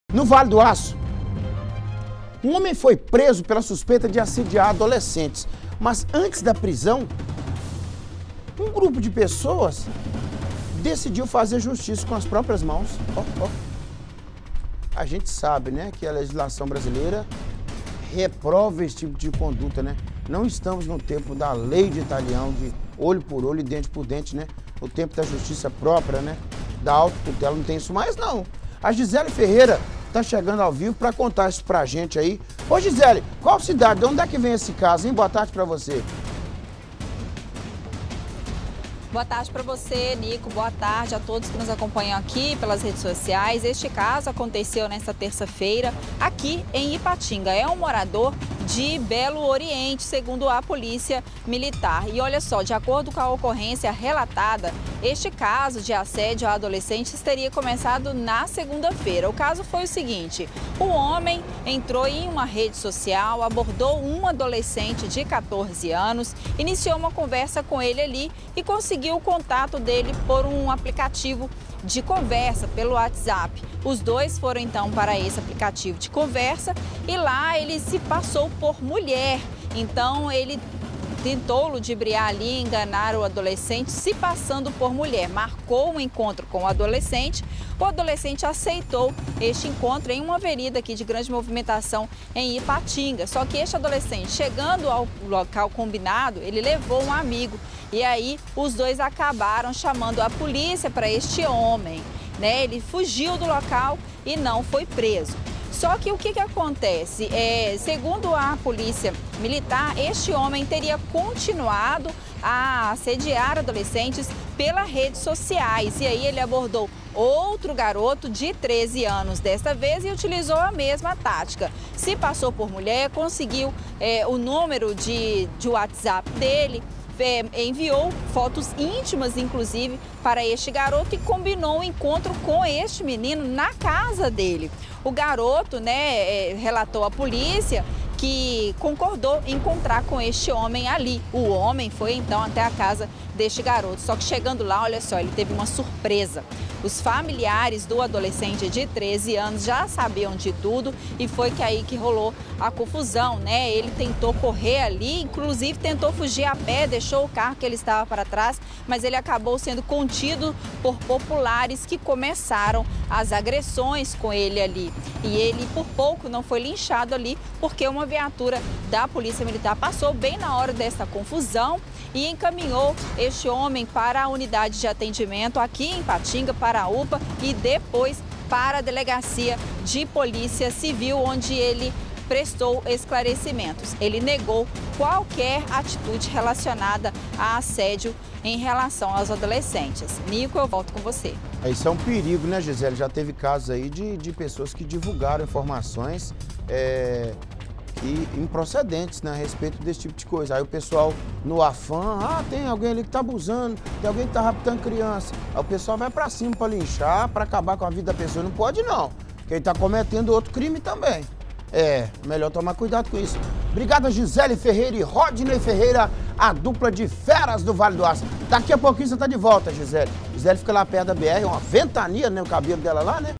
No Vale do Aço, um homem foi preso pela suspeita de assediar adolescentes. Mas antes da prisão, um grupo de pessoas decidiu fazer justiça com as próprias mãos. A gente sabe, né, que a legislação brasileira reprova esse tipo de conduta, né? Não estamos no tempo da lei de Italião, de olho por olho e dente por dente, né? O tempo da justiça própria, né? Da autotutela, não tem isso mais, não. A Gisele Ferreira tá chegando ao vivo para contar isso pra gente aí. Ô Gisele, qual cidade, de onde é que vem esse caso, hein? Boa tarde pra você. Boa tarde para você, Nico. Boa tarde a todos que nos acompanham aqui pelas redes sociais. Este caso aconteceu nesta terça-feira aqui em Ipatinga. É um morador de Belo Oriente, segundo a Polícia Militar. E olha só, de acordo com a ocorrência relatada, este caso de assédio a adolescentes teria começado na segunda-feira. O caso foi o seguinte: o homem entrou em uma rede social, abordou um adolescente de 14 anos, iniciou uma conversa com ele ali e conseguiu o contato dele por um aplicativo de conversa pelo WhatsApp. Os dois foram então para esse aplicativo de conversa e lá ele se passou por mulher. Então ele tentou ludibriar ali, enganar o adolescente se passando por mulher. Marcou um encontro com o adolescente aceitou este encontro em uma avenida aqui de grande movimentação em Ipatinga. Só que este adolescente, chegando ao local combinado, ele levou um amigo e aí os dois acabaram chamando a polícia para este homem, né? Ele fugiu do local e não foi preso. Só que o que acontece? Segundo a Polícia Militar, este homem teria continuado a assediar adolescentes pelas redes sociais. E aí ele abordou outro garoto de 13 anos desta vez e utilizou a mesma tática. Se passou por mulher, conseguiu o número de WhatsApp dele, enviou fotos íntimas, inclusive, para este garoto e combinou um encontro com este menino na casa dele. O garoto, né, relatou à polícia que concordou em encontrar com este homem ali. O homem foi então até a casa deste garoto, só que chegando lá, olha só, ele teve uma surpresa. Os familiares do adolescente de 13 anos já sabiam de tudo e foi aí que rolou a confusão, né? Ele tentou correr ali, inclusive tentou fugir a pé, deixou o carro que ele estava para trás, mas ele acabou sendo contido por populares que começaram as agressões com ele ali. E ele, por pouco, não foi linchado ali, porque uma viatura da Polícia Militar passou bem na hora dessa confusão e encaminhou este homem para a unidade de atendimento aqui em Ipatinga, para a UPA e depois para a Delegacia de Polícia Civil, onde ele prestou esclarecimentos. Ele negou qualquer atitude relacionada a assédio em relação aos adolescentes. Nico, eu volto com você. Isso é um perigo, né, Gisele? Já teve casos aí de pessoas que divulgaram informações improcedentes, né, a respeito desse tipo de coisa. Aí o pessoal, no afã, tem alguém ali que tá abusando, tem alguém que tá raptando criança. Aí o pessoal vai pra cima pra linchar, pra acabar com a vida da pessoa. Não pode não, porque ele tá cometendo outro crime também. Melhor tomar cuidado com isso. Obrigado, Gisele Ferreira e Rodney Ferreira, a dupla de feras do Vale do Aço. Daqui a pouquinho você tá de volta, Gisele. Gisele fica lá perto da BR, uma ventania, né, o cabelo dela lá, né?